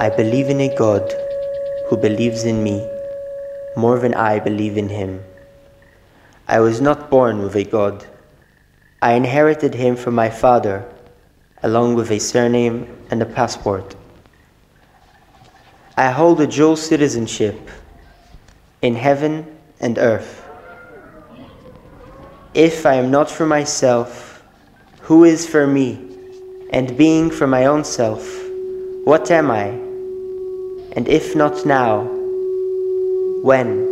I believe in a God who believes in me more than I believe in him. I was not born with a God. I inherited him from my father, along with a surname and a passport. I hold a dual citizenship in heaven and earth. If I am not for myself, who is for me? And being for my own self, what am I? And if not now, when?